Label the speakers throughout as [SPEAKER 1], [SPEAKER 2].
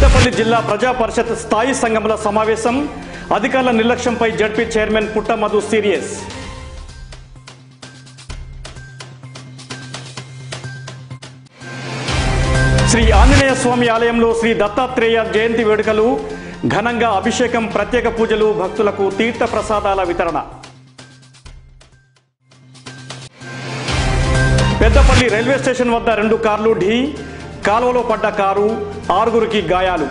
[SPEAKER 1] పెద్దపల్లి జిల్లా ప్రజా పరిషత్ స్థాయి సంఘముల సమావేశం. అధికారుల నిర్లక్ష్యంపై ZP chairman Puttamadhu serious. Shri Anjaneya Swamy ఆలయంలో శ్రీ దత్తాత్రేయ జయంతి వేడుకలు. ఘనంగా అభిషేకం, ప్రత్యేక పూజలు, భక్తులకు తీర్థ ప్రసాదాల వితరణ. పెద్దపల్లి రైల్వే స్టేషన్ వద్ద 2 కార్లు ఢీ. కాలువలో పడ్డ కారు, 6గురికి గాయాలు.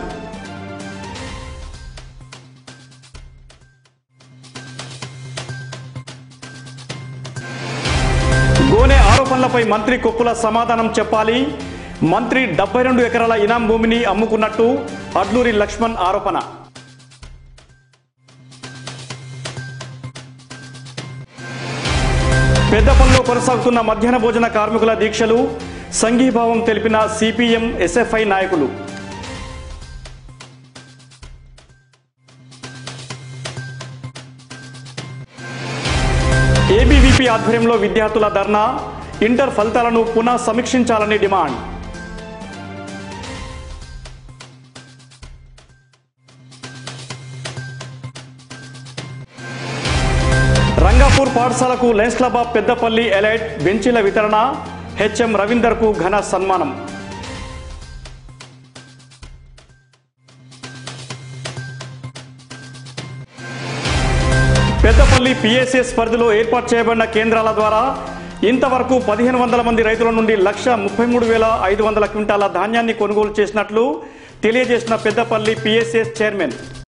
[SPEAKER 1] గోనె ఆరోపణలపై మంత్రి కొప్పుల సమాధానం చెప్పాలి. మంత్రి 72 ఎకరాల ఇనాం భూమిని అమ్ముకున్నట్టు అడ్లూరి లక్ష్మణ్ ఆరోపణ. పెద్దపల్లిలో కొనసాగుతున్న మధ్యాహ్న భోజన కార్మికుల దీక్షలు. సంఘీభావం తెలిపిన సిపిఎం, ఎస్ఎఫ్ఐ నాయకులు. ఏబీవీపీ ఆధ్వర్యంలో విద్యార్థుల ధర్నా. ఇంటర్ ఫలితాలను పునః సమీక్షించాలని డిమాండ్. రంగాపూర్ పాఠశాలకు lions club of Peddapalli elite బెంచీల వితరణ. హెచ్ఎం రవీందర్కు ఘన సన్మానం. పెద్దపల్లి పిఎస్ఎస్ పరిధిలో ఏర్పాటు చేయబడిన కేంద్రాల ద్వారా ఇంతవరకు 1500 మంది రైతుల నుండి 1,33,500 క్వింటాల ధాన్యాన్ని కొనుగోలు చేసినట్లు తెలియజేసిన పెద్దపల్లి పిఎస్ఎస్ చైర్మన్.